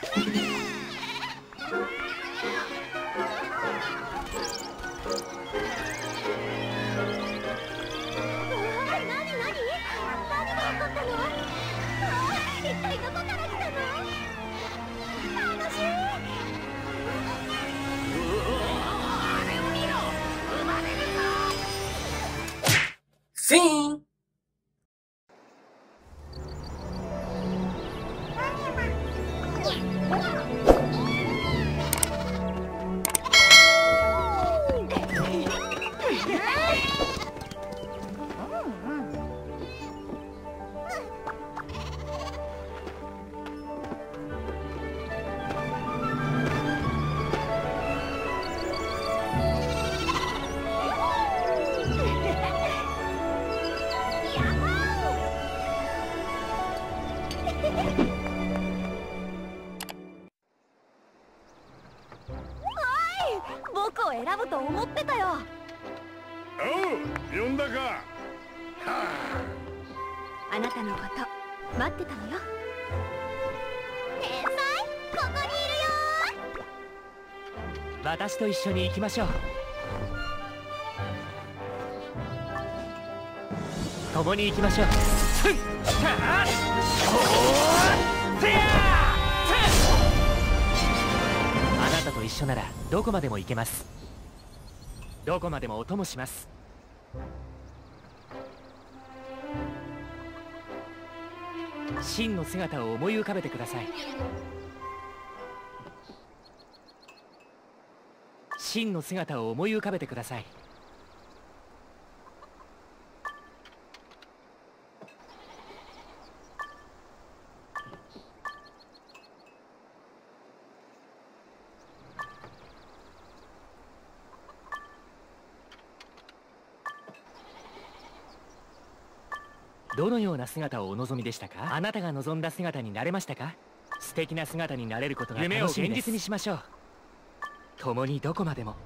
Fim! 僕を選ぶと思ってたよ。 おう、呼んだか。はあなたのこと待ってたのよ。天才、ここにいるよ。 私と一緒に行きましょう。共に行きましょう。あなたと一緒ならどこまでも行けます。どこまでもお供します。真の姿を思い浮かべてください。真の姿を思い浮かべてください。どのような姿をお望みでしたか？あなたが望んだ姿になれましたか？素敵な姿になれることが夢を現実にしましょう。共にどこまでも。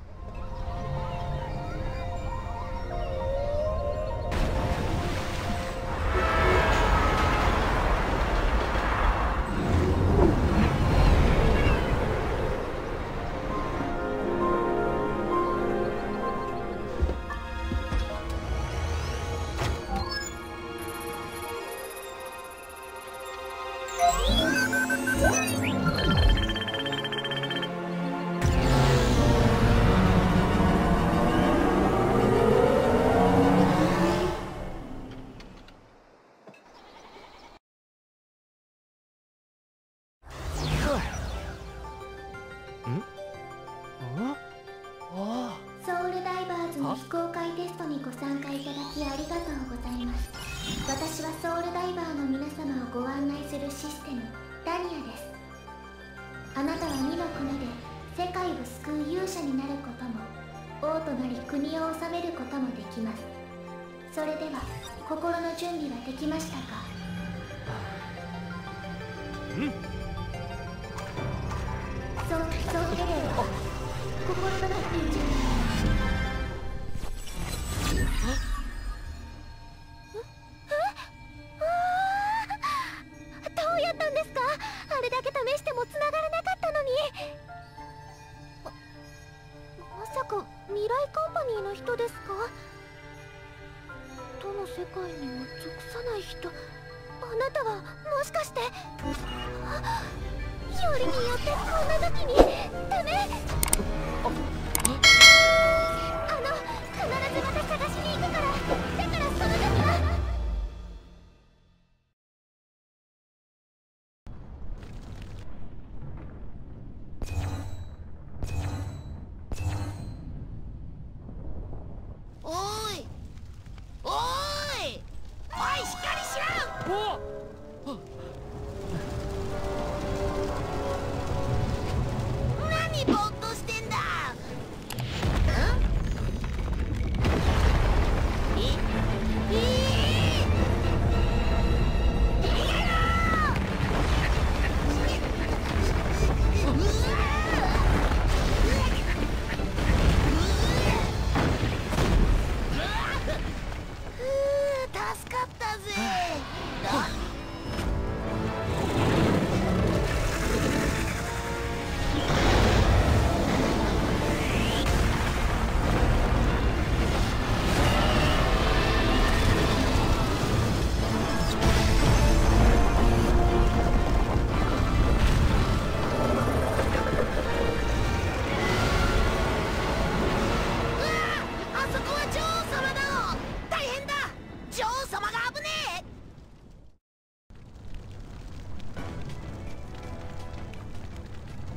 ソウルダイバーズの非公開テストにご参加いただきありがとうございます。私はソウルダイバーの皆様をご案内するシステムダニアです。あなたは2の国で世界を救う勇者になることも王となり国を治めることもできます。それでは心の準備はできましたか？そうでは心がけている準備。 どうやったんですか？あれだけ試しても繋がらなかったのに。まさか未来カンパニーの人ですか？どの世界にも属さない人。あなたはもしかして。よりによってこんな時にダメ。必ずまた探しに行くから。だからその時は。 おーいおーいおい、しっかりしろ。何ぼーっとしてんだ。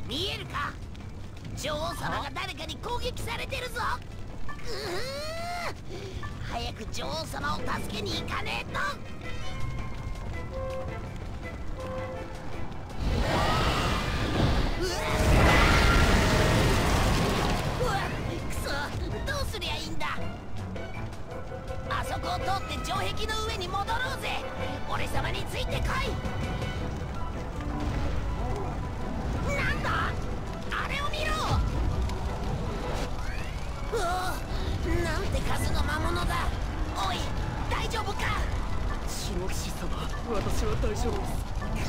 見えるか？女王様が誰かに攻撃されてるぞ。早く女王様を助けに行かねえと。くそ、どうすりゃいいんだ。あそこを通って城壁の上に戻ろうぜ。俺様についてこい。なんだあれを見ろ。うお、なんて数の魔物だ。おい、大丈夫か？ 白騎士様、私は大丈夫です。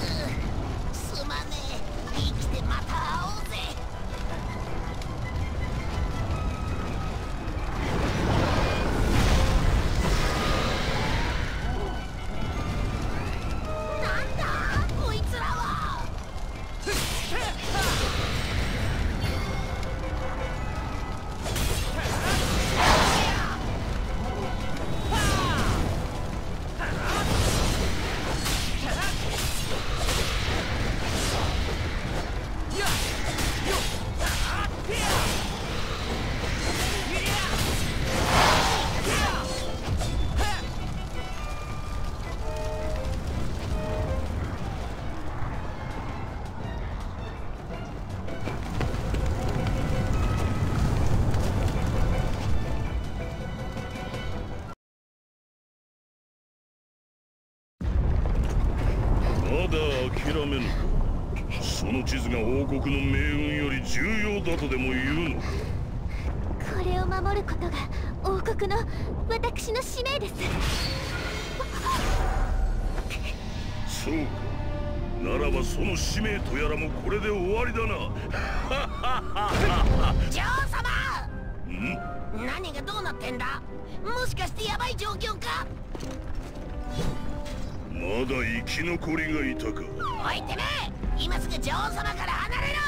すまねえ。生きてまた会おうぜ。なんだこいつらは。 まだ諦めぬか。その地図が王国の命運より重要だとでも言うのか。 これを守ることが王国の私の使命です。 そうか。ならばその使命とやらもこれで終わりだな。 女王様。 ん？ 何がどうなってんだ？もしかしてヤバい状況か？ まだ生き残りがいたか。 おいてめえ、今すぐ女王様から離れろ。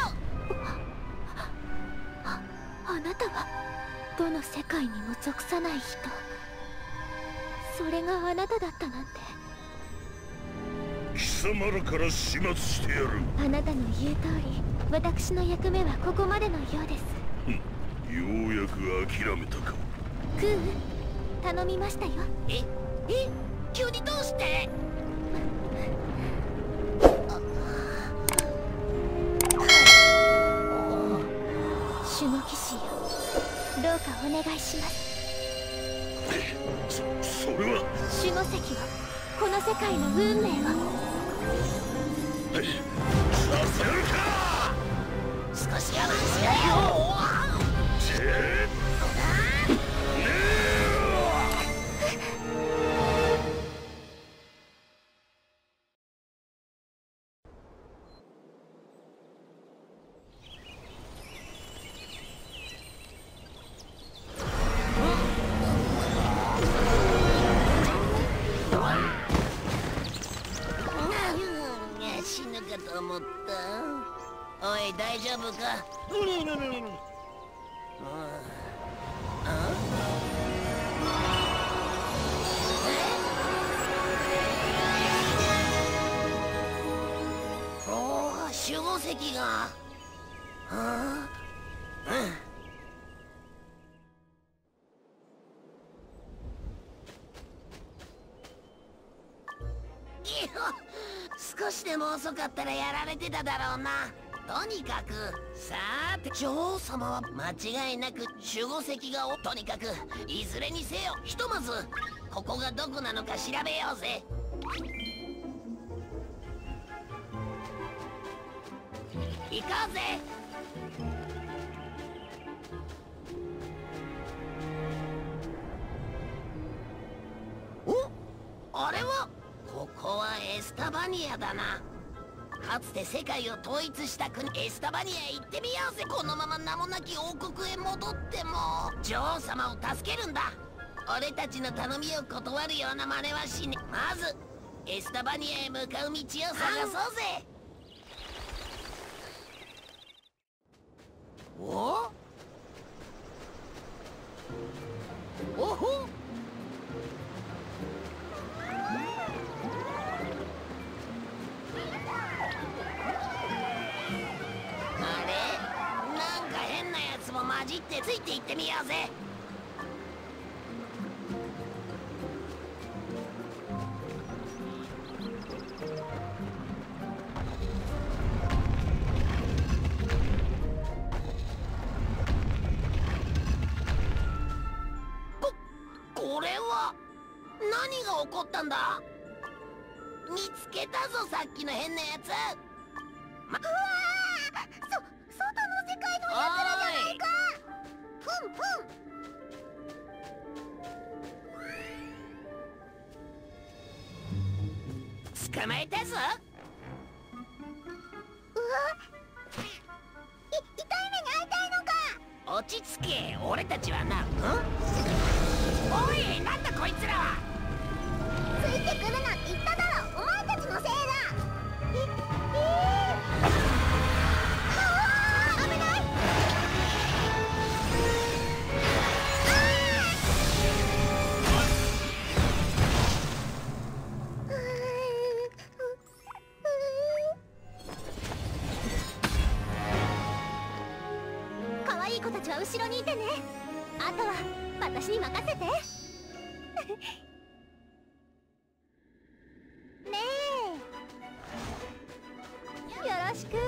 あなたはどの世界にも属さない人。それがあなただったなんて。 貴様らから始末してやる。 あなたの言う通り、私の役目はここまでのようです。 ようやく諦めたか。 クー、頼みましたよ。 え、急にどうして？ 守護騎士よ、どうかお願いします。 それは守護石を、この世界の運命を。 させるか。 少し我慢しろよ。死ぬかと思った。おい、大丈夫か？おお、守護石が。少しでも遅かったらやられてただろうな。とにかくさーて、女王様は間違いなく守護石がとにかくいずれにせよ、ひとまずここがどこなのか調べようぜ。行こうぜ。お、あれはここはエスタバニアだな。かつて世界を統一した国エスタバニアへ行ってみようぜ。このまま名もなき王国へ戻っても女王様を助けるんだ。俺たちの頼みを断るような真似はしね。まずエスタバニアへ向かう道を探そうぜ。おおほ。あれじってついていってみようぜ。これは何が起こったんだ？見つけたぞ、さっきの変なやつ。 うわー、外の世界のやつらじゃないか。ふんふん。捕まえたぞ。 うわ、痛い目に遭いたいのか。 落ち着け、俺たちはな。おい、なんだこいつらは。 ついてくるなって言っただろ。お前たちのせいだ。危ない。可愛い子たちは後ろにいてね。あとは私に任せて。ねえ、よろしく。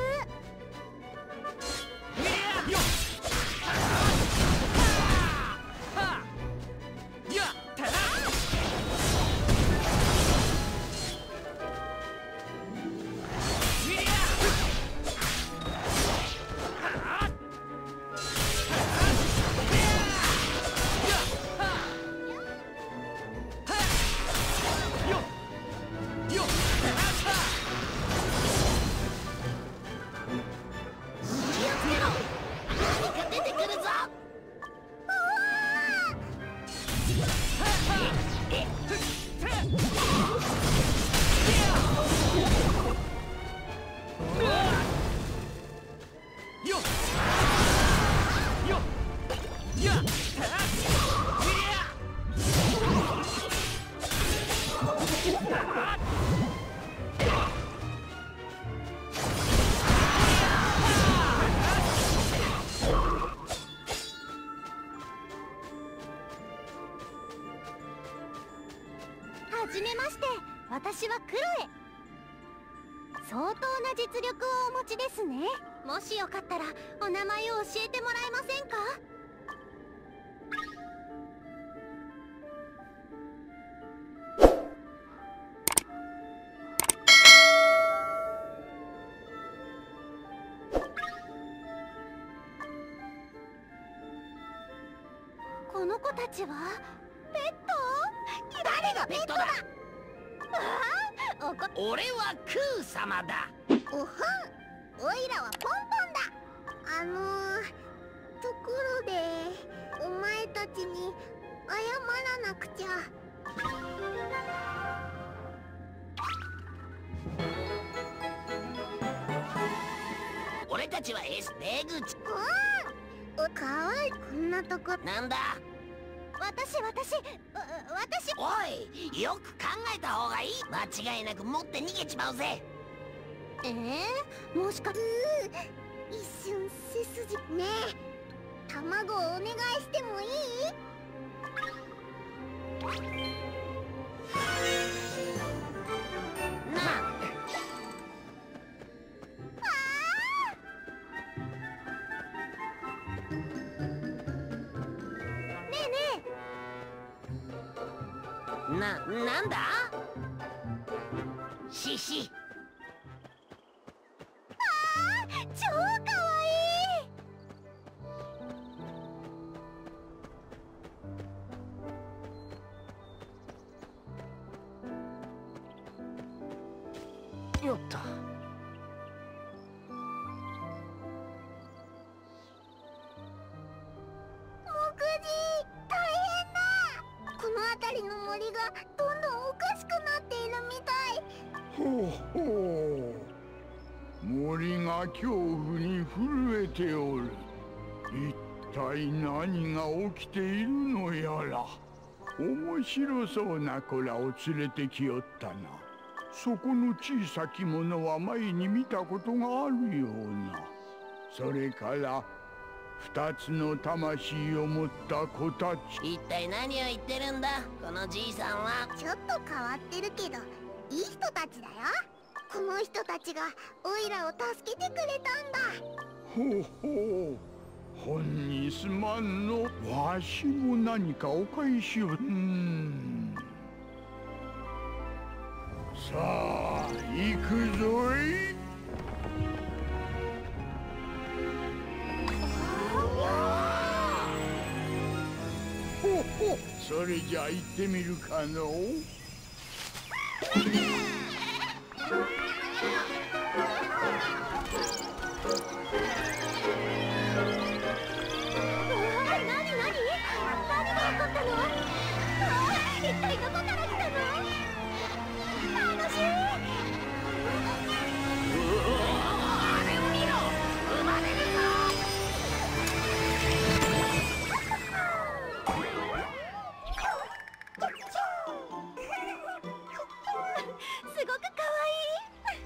はじめまして、私はクロエ。相当な実力をお持ちですね。もしよかったらお名前を教えてもらえませんか？この子たちはペット？誰がペットだ？ 俺はクー様だ。 おはん、おいらはポンポンだ。ところでお前たちに謝らなくちゃ。 俺たちは出口。 おかわいい。こんなとこ。 なんだ？ 私おい、よく考えた方がいい。間違いなく持って逃げちまうぜ。 もしか一瞬背筋ねえ、卵をお願いしてもいい？ なあ。なんだ？シシ。 超かわいい。よっと。 辺りの森がどんどんおかしくなっているみたい。 ほうほう、森が恐怖に震えておる。一体何が起きているのやら。面白そうな子らを連れてきよったな。そこの小さきものは前に見たことがあるような。それから二つの魂を持った子たち。 一体何を言ってるんだこのじいさんは。 ちょっと変わってるけどいい人たちだよ。この人たちがオイラを助けてくれたんだ。 ほうほう、本にすまんの。わしも何かお返しを。さあ行くぞい。ほほ、それじゃ行ってみるかの。 一体どこから来たの？楽しい。 あれを見ろ、生まれるぞ。 すごく可愛い。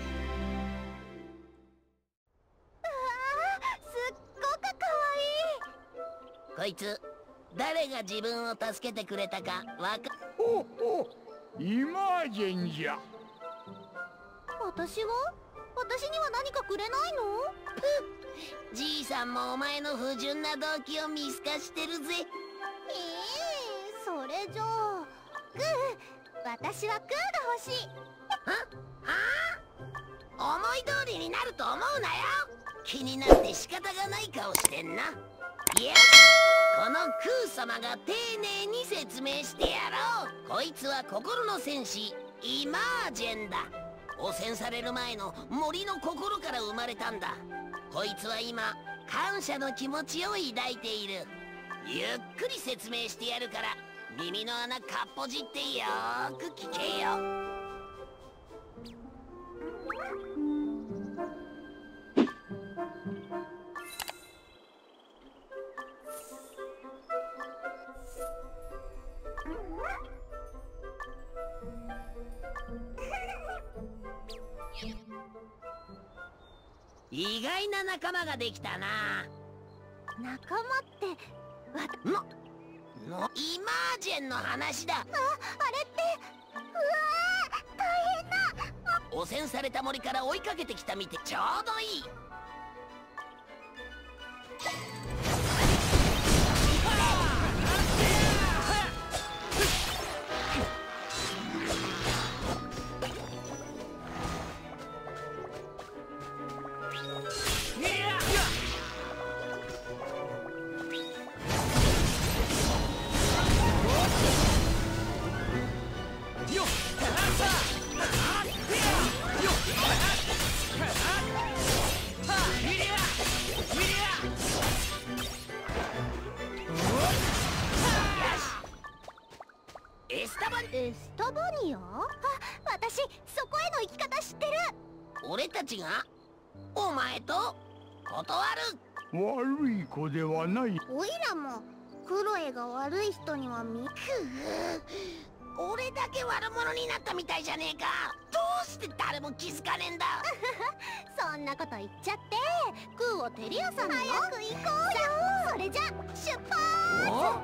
すっごく可愛い。 こいつ誰が自分を助けてくれたかわか。 ほほ、イマージェンじゃ。 私には何かくれないの？ じいさんもお前の不純な動機を見透かしてるぜ。 それじゃあグー、私はグーが欲しい。 思い通りになると思うなよ。気になって仕方がない顔してんな。よし、このクー様が丁寧に説明してやろう。こいつは心の戦士イマージェンだ。汚染される前の森の心から生まれたんだ。こいつは今感謝の気持ちを抱いている。ゆっくり説明してやるから耳の穴かっぽじってよーく聞けよ。意外な仲間ができたな。 仲間ってイマージェンの話だ。 あれって、うわー、大変だ。 汚染された森から追いかけてきたみてちょうどいい。 エスタバニア？私そこへの行き方知ってる。 俺たちがお前と断る。 悪い子ではない。 おいらもクロエが悪い人には俺だけ悪者になったみたいじゃねえか。どうして誰も気づかねえんだ。 そんなこと言っちゃって。クーをテリアさんに早く行こうよ。それじゃ出発。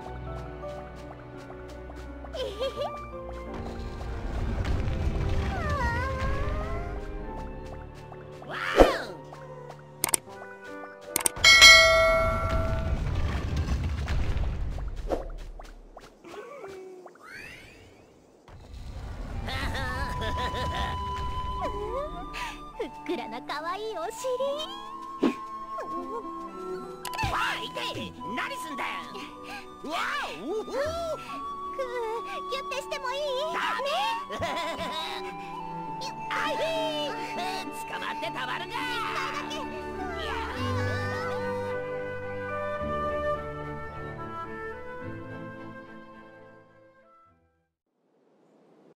わふっくらな可愛いお尻。 わあ、痛い。何すんだよ。わあ、おお。 クー、ギュッてしてもいい？ ダメ。あい、捕まってたまるか。 一回だけ。